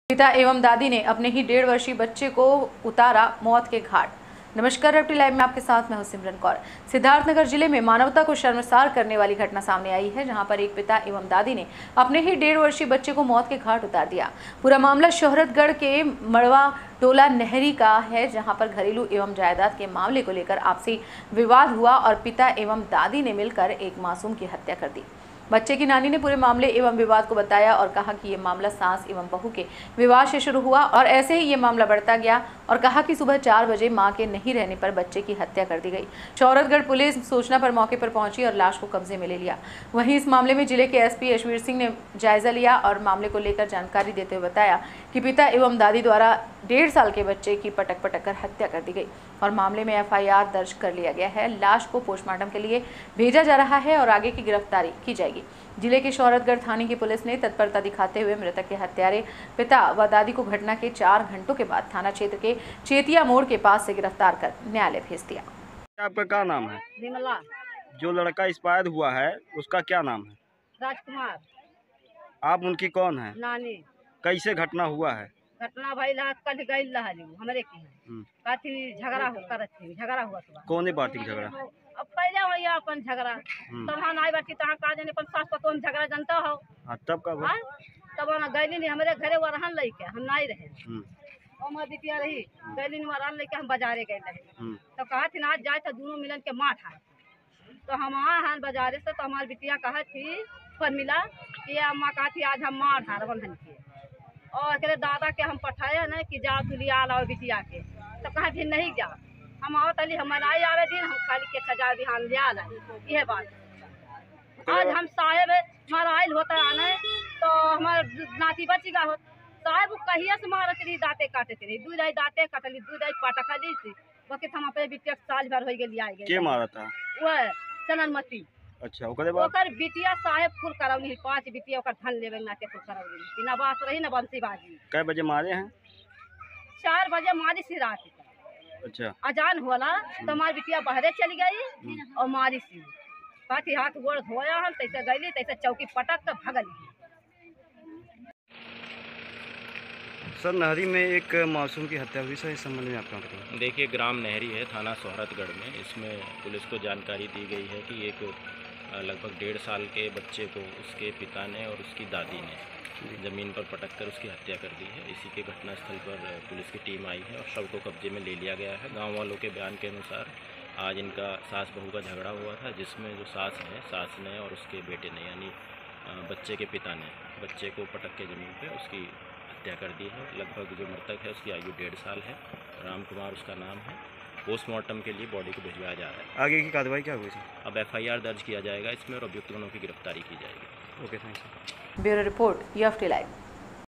पिता एवं दादी ने अपने ही 1.5 वर्षीय बच्चे को उतारा मौत के घाट। नमस्कार, रेप्टी लाइव में आपके साथ मैं हूं सिमरन कौर। सिद्धार्थनगर जिले में मानवता को शर्मसार करने वाली घटना सामने आई है, जहां पर एक पिता एवं दादी ने अपने ही 1.5 वर्षीय बच्चे को मौत के घाट उतार दिया। पूरा मामला शोहरतगढ़ के मड़वा टोला नहरी का है, जहां पर घरेलू एवं जायदाद के मामले को लेकर आपसी विवाद हुआ और पिता एवं दादी ने मिलकर एक मासूम की हत्या कर दी। बच्चे की नानी ने पूरे मामले एवं विवाद को बताया और कहा कि ये मामला सास एवं बहू के विवाद से शुरू हुआ और ऐसे ही ये मामला बढ़ता गया और कहा कि सुबह 4 बजे मां के नहीं रहने पर बच्चे की हत्या कर दी गई। शोहरतगढ़ पुलिस सूचना पर मौके पर पहुंची और लाश को कब्जे में ले लिया। वहीं इस मामले में जिले के एसपी यशवीर सिंह ने जायजा लिया और मामले को लेकर जानकारी देते हुए बताया कि पिता एवं दादी द्वारा 1.5 साल के बच्चे की पटक कर हत्या कर दी गई और मामले में FIR दर्ज कर लिया गया है। लाश को पोस्टमार्टम के लिए भेजा जा रहा है और आगे की गिरफ्तारी की जाएगी। जिले के शोहरतगढ़ थाने की पुलिस ने तत्परता दिखाते हुए मृतक के हत्यारे पिता व दादी को घटना के 4 घंटों के बाद थाना क्षेत्र के चेतिया मोड़ के पास से गिरफ्तार कर न्यायालय भेज दिया। आपका क्या नाम है? विमला। जो लड़का एक्सपायर हुआ है उसका क्या नाम है? राजकुमार। आप उनकी कौन है? नानी। कैसे घटना हुआ है? घटना भाई कल गई हमारे की काफी झगड़ा हुआ सुबह। कौन पार्टी का झगड़ा? अब पहले हो या अपन झगड़ा तब हम आई बाटी तहाँ का जाने अपन सास पतो में झगड़ा जानता हो। हाँ, तब कब? तब ना गैली नहीं हमारे घरे वो रहन लइके हम नहीं रहे और मैं बिटिया रही गैली में रहन लइके हम बाजारे गए रहे। तो कहा थी आज जाए तो दोनों मिलन के माँ था तो हम आए बाजारे से तो हमारी बिटिया कहा थी पर मिला कि अम्मा कहा थी आज हम माँ ढारवन हन के और करे दादा के हम पठाए न कि जा दुलिया लाओ बिटिया के तो कहा फिर नहीं जा हम आओ तली हमारा आई आवे दिन हम खाली के सजा बिहान लिया यह बात। आज हम साहेब हमारा आयल होता आने तो हमारे नाती बची का हो साहेब कहिए से मारत रही दाते काटते रही दूध आई दाते कटली दूध आई पटकली से वक्त हम अपने बिटिया साल भर हो गई आई गए। के मारा था? वह चननमती। अच्छा, ओकरे बाद ओकर बिटिया साहेब फुल करौनी 5 बिटिया ओकर धन लेवे नाते फुल करौनी बिना बात रही न बंसी बाजी। कै बजे मारे हैं? 4 बजे मारी सी रात। अच्छा, अजान होला तो हमारी बिटिया बहरे चली गई और मारी सी काठी हाथ गोड़ धोया हम तैसे गईली तैसे चौकी पटक के भगली। सर, नहरी में एक मासूम की हत्या हुई, सर इस संबंध में आपका बताइए। देखिए, ग्राम नहरी है थाना शोहरतगढ़ में। इसमें पुलिस को जानकारी दी गई है कि एक लगभग 1.5 साल के बच्चे को उसके पिता ने और उसकी दादी ने ज़मीन पर पटक कर उसकी हत्या कर दी है। इसी के घटनास्थल पर पुलिस की टीम आई है और शव को कब्जे में ले लिया गया है। गांव वालों के बयान के अनुसार आज इनका सास बहू का झगड़ा हुआ था, जिसमें जो सास ने और उसके बेटे ने यानी बच्चे के पिता ने बच्चे को पटक के ज़मीन पर उसकी हत्या कर दी है। लगभग जो मृतक है उसकी आयु 1.5 साल है। राम कुमार उसका नाम है। पोस्टमार्टम के लिए बॉडी को भिजवाया जा रहा है। आगे की कार्रवाई क्या हुई? अब FIR दर्ज किया जाएगा इसमें और अभियुक्त गणों की गिरफ्तारी की जाएगी। Okay, thank you. Bureau report, EFT live.